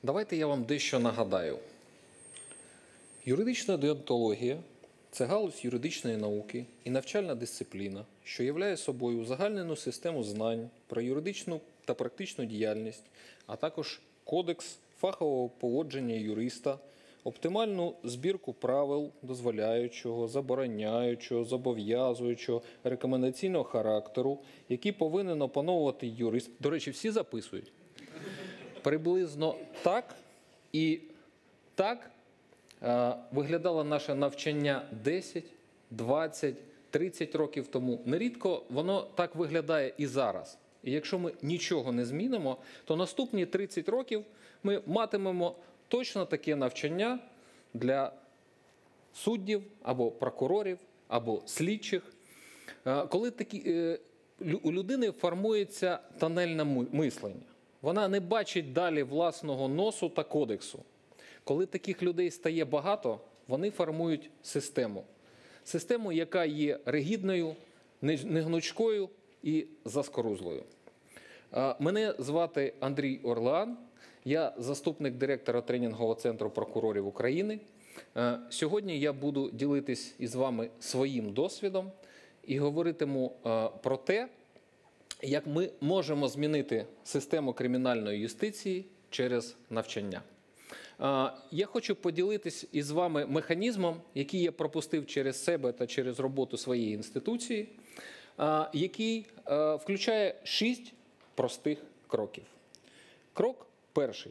Давайте я вам дещо нагадаю. Юридична деонтологія – це галузь юридичної науки і навчальна дисципліна, що являє собою узагальнену систему знань про юридичну та практичну діяльність, а також кодекс фахового поводження юриста, оптимальну збірку правил дозволяючого, забороняючого, зобов'язуючого, рекомендаційного характеру, які повинен опановувати юрист. До речі, всі записують. Приблизно так і так виглядало наше навчання 10, 20, 30 років тому. Нерідко воно так виглядає і зараз. І якщо ми нічого не змінимо, то наступні 30 років ми матимемо точно таке навчання для суддів, або прокурорів, або слідчих. Коли у людини формується тоннельне мислення, вона не бачить далі власного носу та кодексу. Коли таких людей стає багато, вони формують систему. Систему, яка є ригідною, негнучкою і заскорузлою. Мене звати Андрій Орлеан, я заступник директора тренінгового центру прокурорів України. Сьогодні я буду ділитись із вами своїм досвідом і говоритиму про те, як ми можемо змінити систему кримінальної юстиції через навчання. Я хочу поділитись із вами механізмом, який я пропустив через себе та через роботу своєї інституції, який включає 6 простих кроків. Крок перший.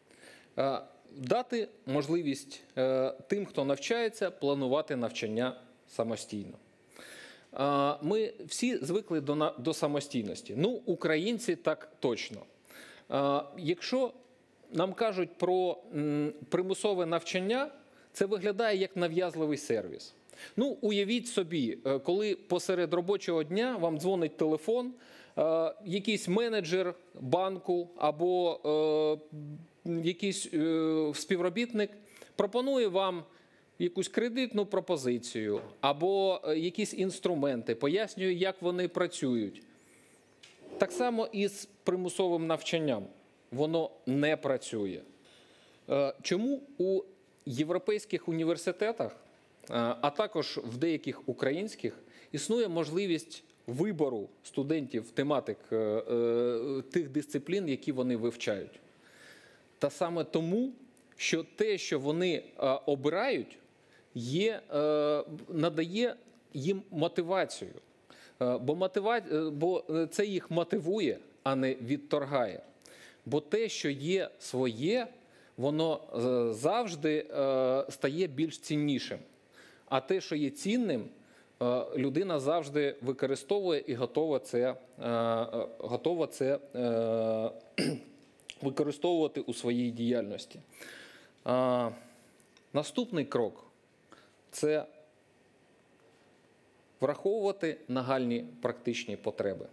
Дати можливість тим, хто навчається, планувати навчання самостійно. Ми всі звикли до самостійності. Ну, українці так точно. Якщо нам кажуть про примусове навчання, це виглядає як нав'язливий сервіс. Ну, уявіть собі, коли посеред робочого дня вам дзвонить телефон, якийсь менеджер банку або якийсь співробітник пропонує вам якусь кредитну пропозицію або якісь інструменти, пояснює, як вони працюють. Так само і з примусовим навчанням. Воно не працює. Чому у європейських університетах, а також в деяких українських, існує можливість вибору студентів тематик тих дисциплін, які вони вивчають? Та саме тому, що те, що вони обирають, надає їм мотивацію. Бо це їх мотивує, а не відторгає. Бо те, що є своє, воно завжди стає більш ціннішим. А те, що є цінним, людина завжди використовує і готова це використовувати у своїй діяльності. Наступний крок – це враховувати нагальні практичні потреби.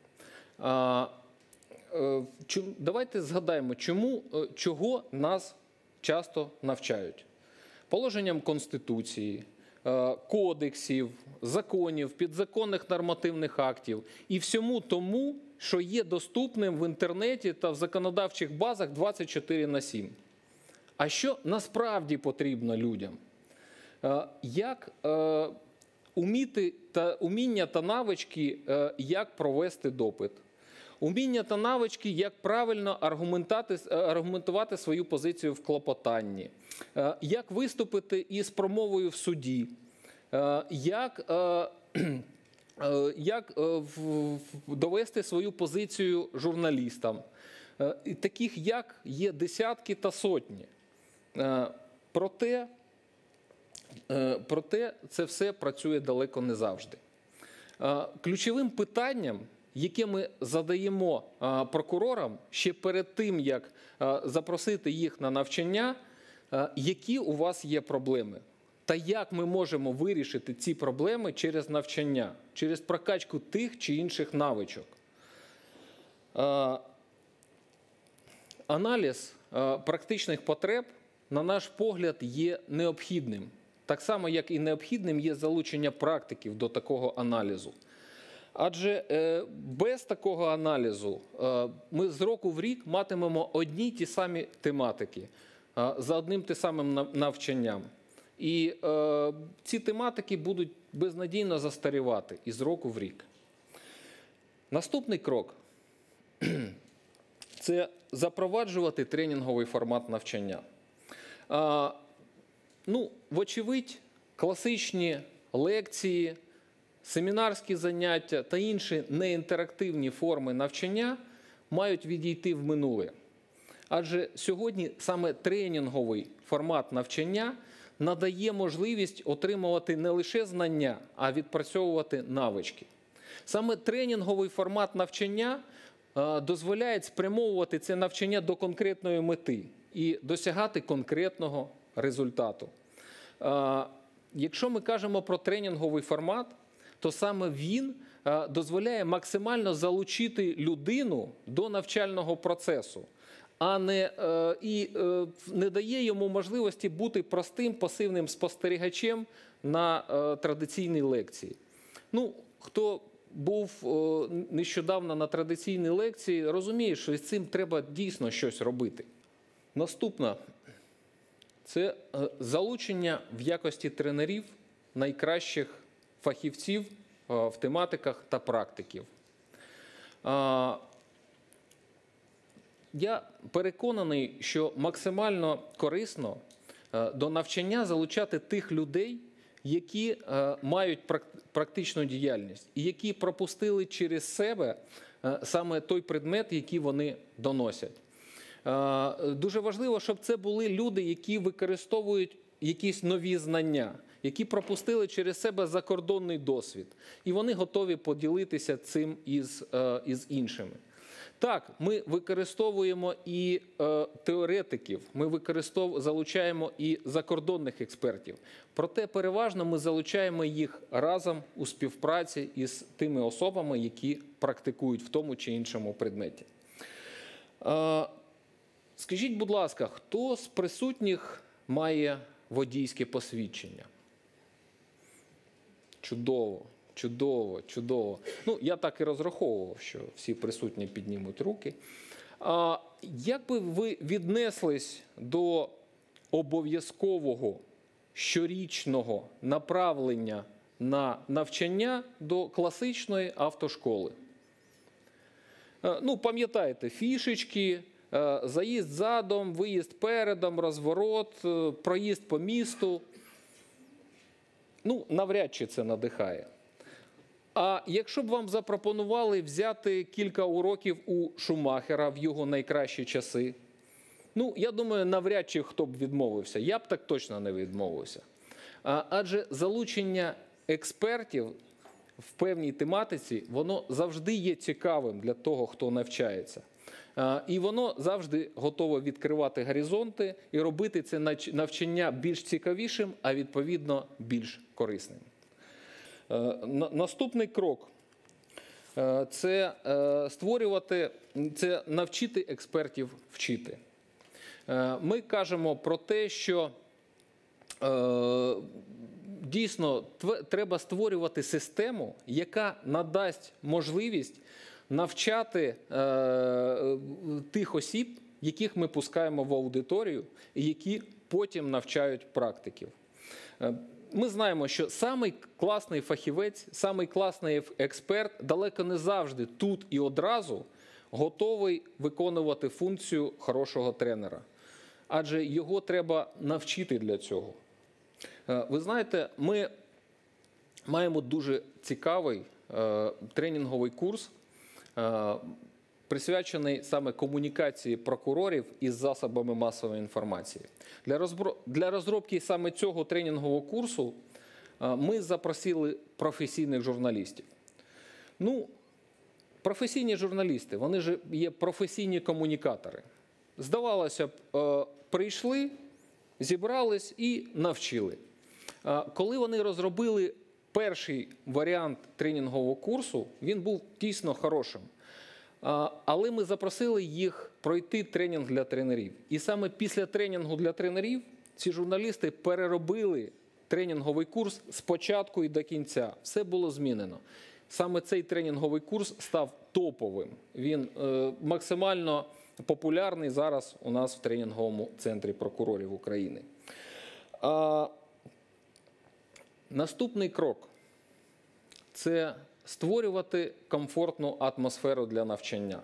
Давайте згадаємо, чого нас часто навчають. Положенням Конституції, кодексів, законів, підзаконних нормативних актів і всьому тому, що є доступним в інтернеті та в законодавчих базах 24/7. А що насправді потрібно людям? Як уміння та навички, як провести допит? Уміння та навички, як правильно аргументувати свою позицію в клопотанні, як виступити із промовою в суді, як довести свою позицію журналістам. Таких як є десятки та сотні. Проте це все працює далеко не завжди. Ключовим питанням, яке ми задаємо прокурорам ще перед тим, як запросити їх на навчання, які у вас є проблеми. Та як ми можемо вирішити ці проблеми через навчання, через прокачку тих чи інших навичок. Аналіз практичних потреб, на наш погляд, є необхідним. Так само, як і необхідним є залучення практиків до такого аналізу. Адже без такого аналізу ми з року в рік матимемо одні й ті самі тематики за одним те самим навчанням. І ці тематики будуть безнадійно застарівати із року в рік. Наступний крок – це запроваджувати тренінговий формат навчання. Вочевидь, класичні лекції, семінарські заняття та інші неінтерактивні форми навчання мають відійти в минуле. Адже сьогодні саме тренінговий формат навчання надає можливість отримувати не лише знання, а відпрацьовувати навички. Саме тренінговий формат навчання дозволяє спрямовувати це навчання до конкретної мети і досягати конкретного результату. Якщо ми кажемо про тренінговий формат, то саме він дозволяє максимально залучити людину до навчального процесу, а не дає йому можливості бути простим пасивним спостерігачем на традиційній лекції. Хто був нещодавно на традиційній лекції, розуміє, що з цим треба дійсно щось робити. Наступне – це залучення в якості тренерів найкращих фахівців в тематиках та практиків. Я переконаний, що максимально корисно до навчання залучати тих людей, які мають практичну діяльність і які пропустили через себе саме той предмет, який вони доносять. Дуже важливо, щоб це були люди, які використовують якісь нові знання, які пропустили через себе закордонний досвід, і вони готові поділитися цим із іншими. Так, ми використовуємо і теоретиків, ми залучаємо і закордонних експертів. Проте переважно ми залучаємо їх разом у співпраці із тими особами, які практикують в тому чи іншому предметі. Скажіть, будь ласка, хто з присутніх має водійське посвідчення? Чудово, чудово, чудово. Я так і розраховував, що всі присутні піднімуть руки. Як би ви віднеслись до обов'язкового щорічного направлення на навчання до класичної автошколи? Пам'ятаєте, фішечки, заїзд задом, виїзд передом, розворот, проїзд по місту. Навряд чи це надихає. А якщо б вам запропонували взяти кілька уроків у Шумахера в його найкращі часи, я думаю, навряд чи хто б відмовився. Я б так точно не відмовився. Адже залучення експертів в певній тематиці, воно завжди є цікавим для того, хто навчається. І воно завжди готове відкривати горизонти і робити це навчання більш цікавішим, а відповідно більш корисним. Наступний крок – це навчити експертів вчити. Ми кажемо про те, що дійсно треба створювати систему, яка надасть можливість навчати тих осіб, яких ми пускаємо в аудиторію, і які потім навчають практиків. Ми знаємо, що самий класний фахівець, самий класний експерт далеко не завжди тут і одразу готовий виконувати функцію хорошого тренера. Адже його треба навчити для цього. Ви знаєте, ми маємо дуже цікавий тренінговий курс, присвячений саме комунікації прокурорів із засобами масової інформації. Для розробки саме цього тренінгового курсу ми запросили професійних журналістів. Професійні журналісти, вони ж є професійні комунікатори. Здавалося б, прийшли, зібрались і навчили. Коли вони розробили перший варіант тренінгового курсу, він був дійсно хорошим. Але ми запросили їх пройти тренінг для тренерів. І саме після тренінгу для тренерів ці журналісти переробили тренінговий курс з початку і до кінця. Все було змінено. саме цей тренінговий курс став топовим. Він максимально популярний зараз у нас в тренінговому центрі прокурорів України. Наступний крок – це створювати комфортну атмосферу для навчання.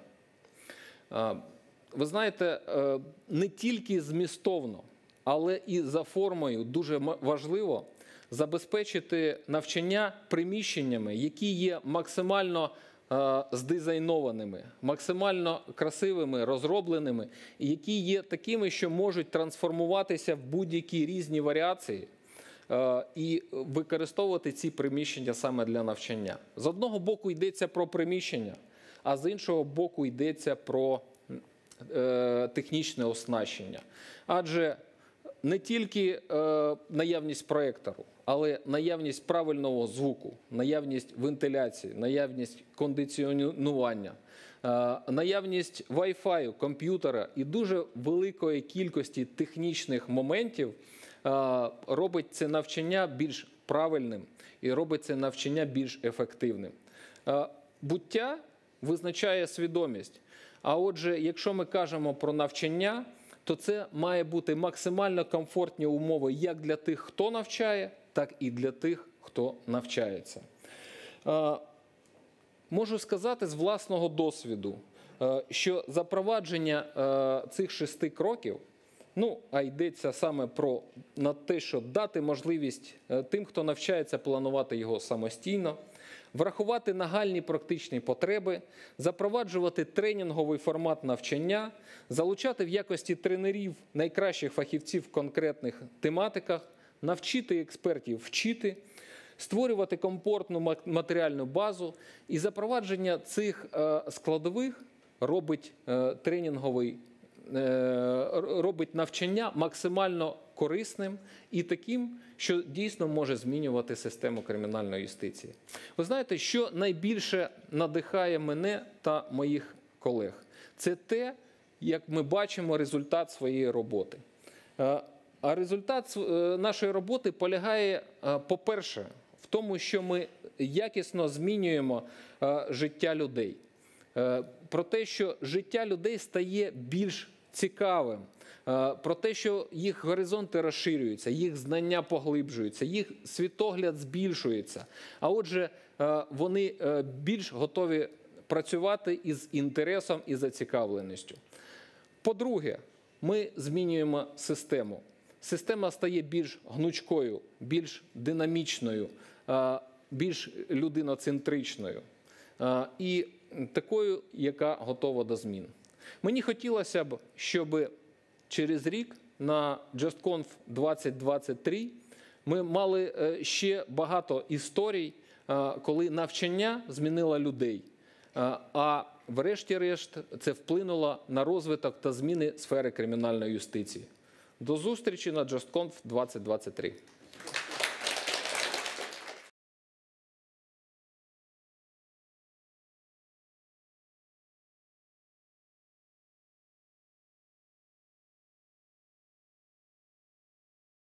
Ви знаєте, не тільки змістовно, але і за формою дуже важливо забезпечити навчання приміщеннями, які є максимально здизайнованими, максимально красивими, розробленими, і які є такими, що можуть трансформуватися в будь-які різні варіації і використовувати ці приміщення саме для навчання. З одного боку йдеться про приміщення, а з іншого боку йдеться про технічне оснащення. Адже не тільки наявність проектору, але наявність правильного звуку, наявність вентиляції, наявність кондиціонування, наявність Wi-Fi, комп'ютера і дуже великої кількості технічних моментів робить це навчання більш правильним і робить це навчання більш ефективним. Буття визначає свідомість. А отже, якщо ми кажемо про навчання, то це має бути максимально комфортні умови як для тих, хто навчає, так і для тих, хто навчається. Можу сказати з власного досвіду, що запровадження цих 6 кроків, а йдеться саме на те, що дати можливість тим, хто навчається, планувати його самостійно, врахувати нагальні практичні потреби, запроваджувати тренінговий формат навчання, залучати в якості тренерів найкращих фахівців в конкретних тематиках, навчити експертів вчити, створювати комфортну матеріальну базу. І запровадження цих складових робить робить навчання максимально корисним і таким, що дійсно може змінювати систему кримінальної юстиції. Ви знаєте, що найбільше надихає мене та моїх колег? Це те, як ми бачимо результат своєї роботи. А результат нашої роботи полягає, по-перше, в тому, що ми якісно змінюємо життя людей. Про те, що життя людей стає більш цікавим, про те, що їх горизонти розширюються, їх знання поглиблюються, їх світогляд збільшується. А отже, вони більш готові працювати із інтересом і зацікавленістю. По-друге, ми змінюємо систему. Система стає більш гнучкою, більш динамічною, більш людиноцентричною і такою, яка готова до змін. Мені хотілося б, щоб через рік на JustConf 2023 ми мали ще багато історій, коли навчання змінило людей, а врешті-решт це вплинуло на розвиток та зміни сфери кримінальної юстиції. До зустрічі на JustConf 2023.